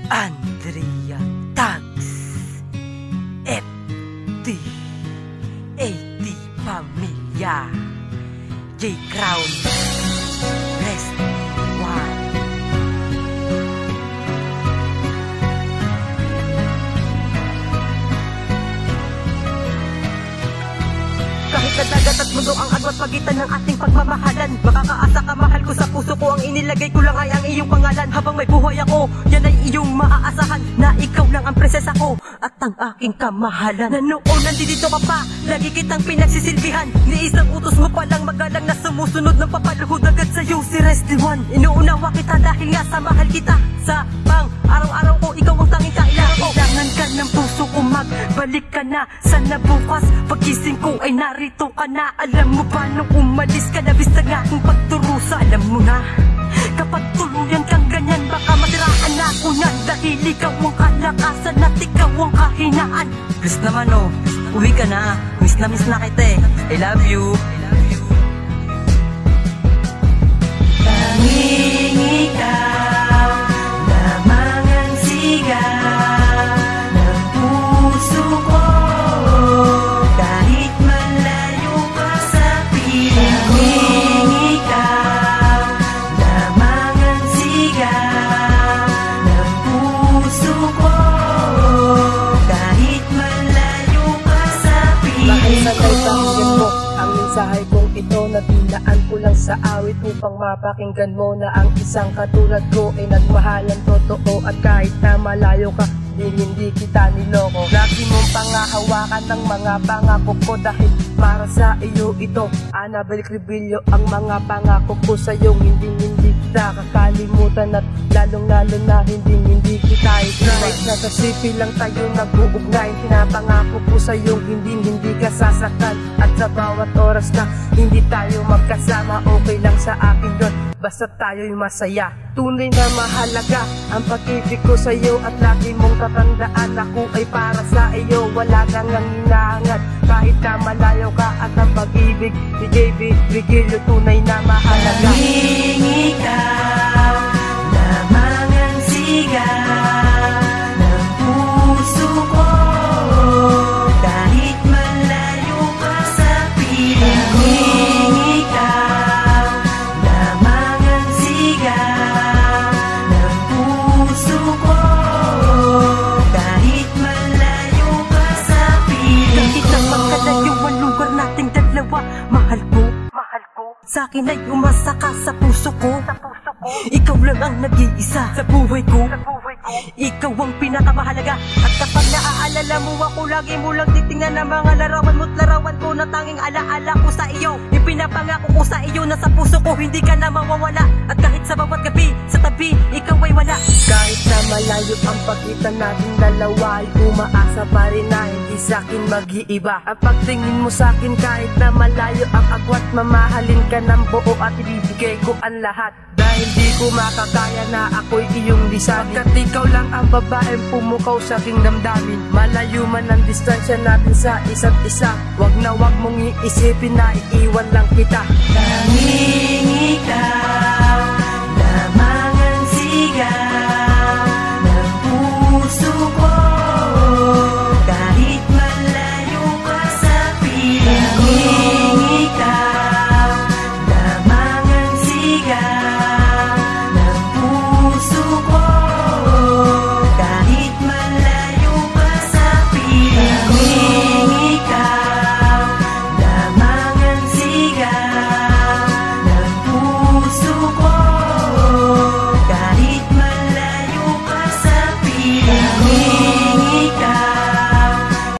Andrea Tags, FT, AT Pamilya, J Crown, Rest One. Kahit na dagat at mundo ang agwat pagitan ng ating pagmamahalan, makakaasa ka, mahal ko, sa puso ko ang inilagay ko lang ay ang iyong pangalan. Habang may buhay ako, yan ay iyong maaasahan, na ikaw lang ang prinsesa ko at ang aking kamahalan. Na noon nandito ka pa, lagi kitang pinagsisilbihan, ni isang utos mo palang magalang na sumusunod ng papaluhod agad sa'yo si Resty One. Inuunawa kita dahil nga sa mahal kita, sa pang araw-araw ko ikaw ang tanging kailangan ko. Kailangan ka ng puso ko, magbalik ka na. Sana bukas pagkising ko ay narito ka na. Alam mo ba nung umalis ka, labis na nga aking pagturusa. Alam mo na, kapag tuluyan kang ganyan, baka matiraan na ako niyan, dahil ikaw ang kalakasan at ikaw ang kahinaan. Please naman uwi ka na, miss na kita eh. I love you. Tanging ikaw lamang ang sigaw ng puso ko, kahit malayo ka sa piling. Tanging ikaw lamang ang sigaw ng puso ko, kahit malayo ka sa piling. Makisanay pakinggan mo ang mensahe kong ito, na dinaan ko lang sa awit upang mapakinggan mo na ang isang katulad ko ay nagmahalan totoo. At kahit na malayo ka, hindi kita niloko. Lagi mong pangahawakan ng mga pangako ko, dahil para sa iyo ito. Annabel Cribillo, ang mga pangako ko sa'yo, hindi kita kakalimutan, at lalong-lalo na hindi kita ignore. Kahit nasa sipi lang tayo nag-uugnay, pinapangako ko sa'yo, hindi ka sasaktan. At sa bawat oras na hindi tayo magkasama, okay lang sa akin yun, basta tayo'y masaya. Tunay na mahalaga ang pag-ibig ko sa'yo, at lagi mong tatandaan ako ay para sa iyo. Wala kang hinahangat kahit na malayo ka, at ang pag-ibig ni JB Virgilio tunay na mahalaga. Tanging ikaw lamang ang sigaw ng puso ko, kahit malayo ka sa piling. Tanging ikaw lamang ang sigaw ng puso ko, kahit malayo ka sa piling. Kahit ang magkalayo ang lugar nating dalawa, mahal ko, sa akin ay umasa ka sa puso ko. Ikaw lang ang nag-iisa sa buhay ko. Ikaw ang pinakamahalaga, at kapag naaalala mo ako, lagi mo lang titingnan ang mga larawan mo't larawan ko, na tanging alaala ko sa iyo. Ipinapangako ko sa iyo na sa puso ko hindi ka na mawawala, at kahit sa bawat gabi sa tabi ikaw ay wala. Kahit na malayo ang pagitan natin dalawa, ay umaasa pa rin na hindi sa'kin mag-iiba. Ang pagtingin mo sa'kin kahit na malayo ang agwat, mamahalin ka ng buo at ibibigay ko ang lahat, dahil di ko makakaya na ako'y iyong lisanin. Pagkat ikaw lang ang babaeng pumukaw sa aking damdamin, malayo man ang distansya natin sa isa't isa, wag na wag mong iisipin na iiwan lang kita. Tanging ikaw